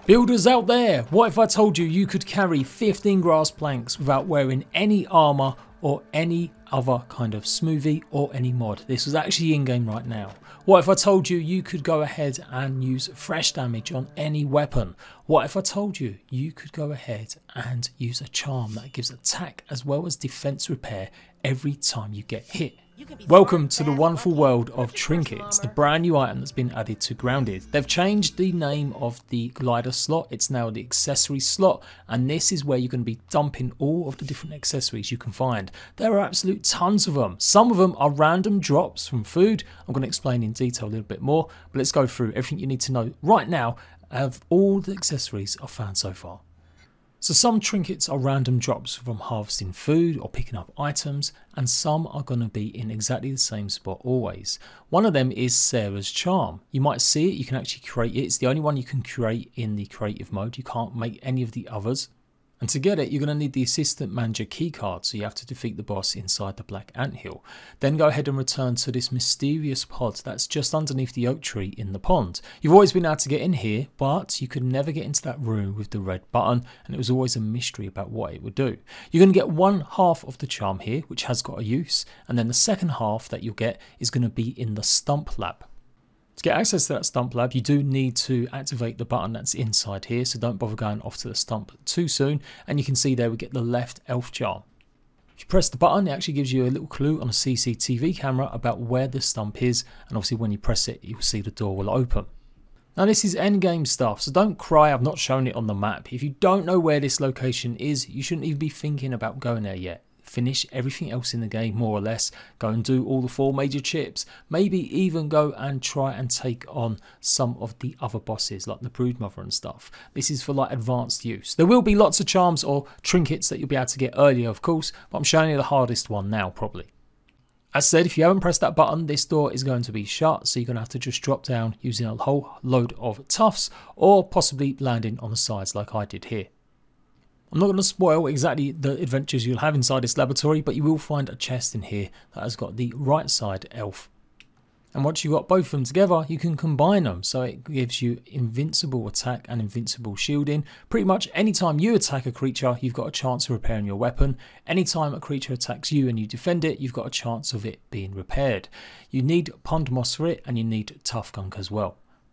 Builders out there, what if I told you you could carry 15 grass planks without wearing any armor or any other kind of smoothie or any mod? This was actually in game right now. What if I told you you could go ahead and use fresh damage on any weapon? What if I told you you could go ahead and use a charm that gives attack as well as defense repair every time you get hit? Welcome to the wonderful world of Trinkets, the brand new item that's been added to Grounded. They've changed the name of the glider slot, it's now the accessory slot, and this is where you're going to be dumping all of the different accessories you can find. There are absolute tons of them. Some of them are random drops from food. I'm going to explain in detail a little bit more, but let's go through everything you need to know right now of all the accessories I've found so far. So some trinkets are random drops from harvesting food or picking up items, and some are going to be in exactly the same spot always. One of them is Sarah's charm. You might see it, you can actually create it. It's the only one you can create in the creative mode. You can't make any of the others. And to get it, you're going to need the assistant manager keycard, so you have to defeat the boss inside the black anthill. Then go ahead and return to this mysterious pod that's just underneath the oak tree in the pond. You've always been able to get in here, but you could never get into that room with the red button, and it was always a mystery about what it would do. You're going to get one half of the charm here, which has got a use, and then the second half that you'll get is going to be in the stump lab. To get access to that stump lab, you do need to activate the button that's inside here, so don't bother going off to the stump too soon. And you can see there we get the left elf charm. If you press the button, it actually gives you a little clue on a CCTV camera about where the stump is, and obviously when you press it, you'll see the door will open. Now this is endgame stuff, so don't cry I've not shown it on the map. If you don't know where this location is, you shouldn't even be thinking about going there yet. Finish everything else in the game more or less, go and do all the 4 major chips, maybe even go and try and take on some of the other bosses like the Broodmother and stuff. This is for like advanced use. There will be lots of charms or trinkets that you'll be able to get earlier of course, but I'm showing you the hardest one now probably. As said, if you haven't pressed that button, this door is going to be shut, so you're going to have to just drop down using a whole load of tufts or possibly landing on the sides like I did here. I'm not going to spoil exactly the adventures you'll have inside this laboratory, but you will find a chest in here that has got the right side elf. And once you've got both of them together, you can combine them, so it gives you invincible attack and invincible shielding. Pretty much anytime you attack a creature, you've got a chance of repairing your weapon. Anytime a creature attacks you and you defend it, you've got a chance of it being repaired. You need pond moss for it, and you need tough gunk as well.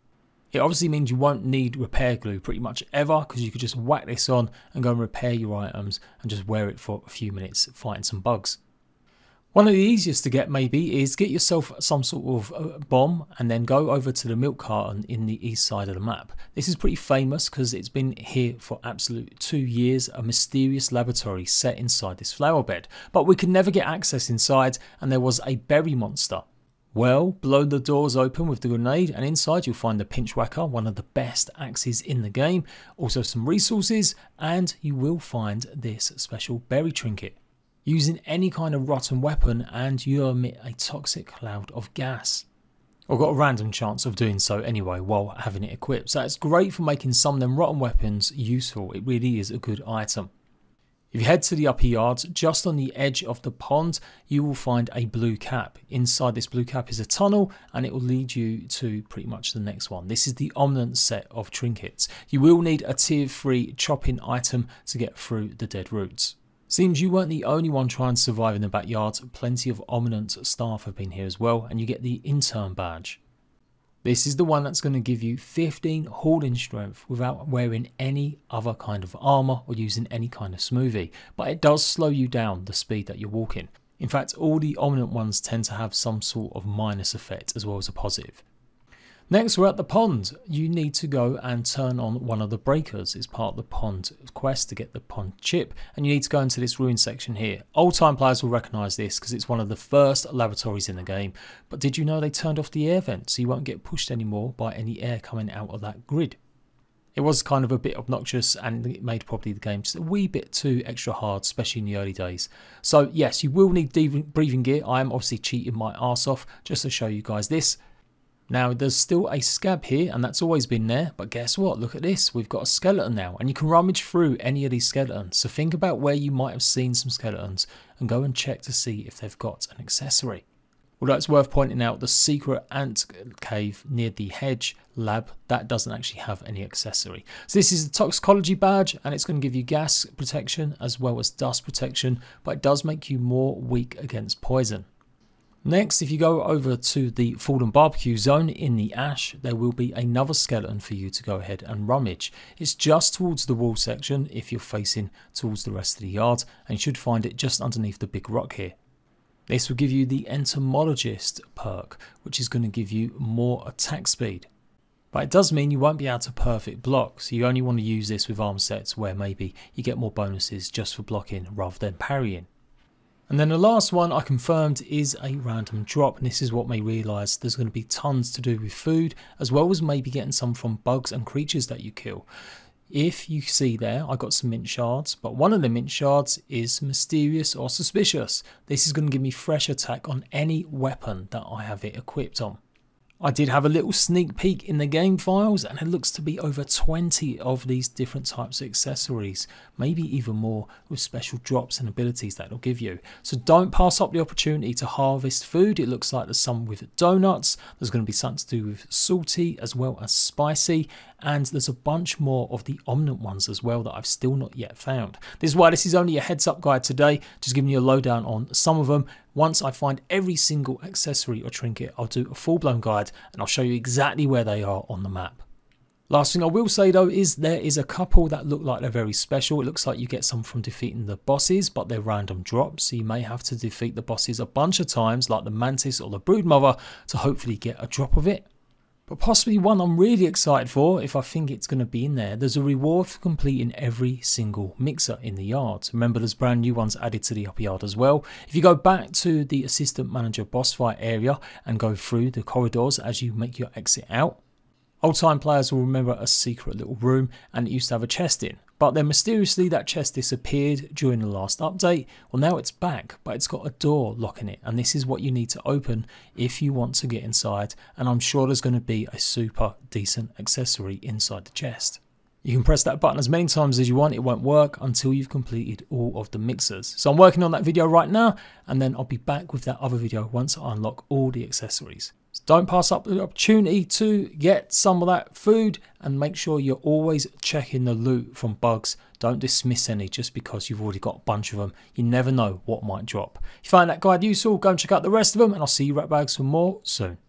It obviously means you won't need repair glue pretty much ever, because you could just whack this on and go and repair your items and just wear it for a few minutes fighting some bugs. One of the easiest to get maybe is get yourself some sort of bomb and then go over to the milk carton in the east side of the map. This is pretty famous because it's been here for absolute 2 years, a mysterious laboratory set inside this flower bed. But we could never get access inside, and there was a berry monster. Well, blow the doors open with the grenade, and inside you'll find the pinch whacker, one of the best axes in the game, also some resources, and you will find this special berry trinket. Using any kind of rotten weapon and you emit a toxic cloud of gas. I've got a random chance of doing so anyway while having it equipped, so it's great for making some of them rotten weapons useful. It really is a good item. If you head to the upper yards, just on the edge of the pond, you will find a blue cap. Inside this blue cap is a tunnel, and it will lead you to pretty much the next one. This is the Omnant set of trinkets. You will need a tier 3 chopping item to get through the dead roots. Seems you weren't the only one trying to survive in the backyard. Plenty of Omnant staff have been here as well, and you get the intern badge. This is the one that's going to give you 15 holding strength without wearing any other kind of armor or using any kind of smoothie, but it does slow you down the speed that you're walking. In fact, all the Omnant ones tend to have some sort of minus effect as well as a positive. Next, we're at the pond. You need to go and turn on one of the breakers. It's part of the pond quest to get the pond chip, and you need to go into this ruin section here. Old time players will recognise this because it's one of the first laboratories in the game, but did you know they turned off the air vent so you won't get pushed anymore by any air coming out of that grid? It was kind of a bit obnoxious, and it made probably the game just a wee bit too extra hard, especially in the early days. So yes, you will need breathing gear. I am obviously cheating my arse off just to show you guys this. Now there's still a scab here, and that's always been there, but guess what, look at this, we've got a skeleton now, and you can rummage through any of these skeletons. So think about where you might have seen some skeletons and go and check to see if they've got an accessory. Although it's worth pointing out the secret ant cave near the hedge lab, that doesn't actually have any accessory. So this is a toxicology badge, and it's going to give you gas protection as well as dust protection, but it does make you more weak against poison. Next, if you go over to the fallen barbecue zone in the ash, there will be another skeleton for you to go ahead and rummage. It's just towards the wall section if you're facing towards the rest of the yard, and you should find it just underneath the big rock here. This will give you the entomologist perk, which is going to give you more attack speed. But it does mean you won't be able to perfect block, so you only want to use this with arm sets where maybe you get more bonuses just for blocking rather than parrying. And then the last one I confirmed is a random drop, and this is what made me realise there's going to be tons to do with food, as well as maybe getting some from bugs and creatures that you kill. If you see there, I got some mint shards, but one of the mint shards is mysterious or suspicious. This is going to give me fresh attack on any weapon that I have it equipped on. I did have a little sneak peek in the game files, and it looks to be over 20 of these different types of accessories, maybe even more with special drops and abilities that it'll give you. So don't pass up the opportunity to harvest food. It looks like there's some with donuts, there's going to be something to do with salty as well as spicy, and there's a bunch more of the omnant ones as well that I've still not yet found. This is why this is only a heads up guide today, just giving you a lowdown on some of them. Once I find every single accessory or trinket, I'll do a full-blown guide and I'll show you exactly where they are on the map. Last thing I will say though is there is a couple that look like they're very special. It looks like you get some from defeating the bosses, but they're random drops, so you may have to defeat the bosses a bunch of times, like the mantis or the broodmother, to hopefully get a drop of it. But possibly one I'm really excited for, if I think it's going to be in there, there's a reward for completing every single mixer in the yard. Remember, there's brand new ones added to the upper yard as well. If you go back to the assistant manager boss fight area and go through the corridors as you make your exit out, old time players will remember a secret little room, and it used to have a chest in. But then mysteriously that chest disappeared during the last update. Well, now it's back, but it's got a door locking it, and this is what you need to open if you want to get inside, and I'm sure there's going to be a super decent accessory inside the chest. You can press that button as many times as you want, it won't work until you've completed all of the mixers. So I'm working on that video right now, and then I'll be back with that other video once I unlock all the accessories. So don't pass up the opportunity to get some of that food, and make sure you're always checking the loot from bugs. Don't dismiss any just because you've already got a bunch of them. You never know what might drop. If you find that guide useful, go and check out the rest of them, and I'll see you right back for more soon.